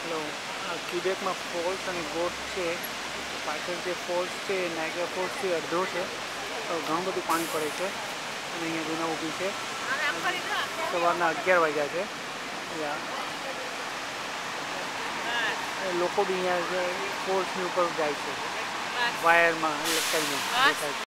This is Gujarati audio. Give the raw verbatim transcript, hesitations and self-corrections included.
લો આ ક્યુબેકમાં ફોલ્સ અને ગોટ છે. પાછળ જે ફોલ્સ છે એ નાયગ્રા ફોલ્સથી અડધો છે. ઘણું બધું પાણી પડે છે અને અહીંયા રીના ઊભી છે. સવારના અગિયાર વાગ્યા છે. લોકો બી અહીંયા ફોલ્સની ઉપર જાય છે વાયરમાં લટકાઈને દેખાય છે.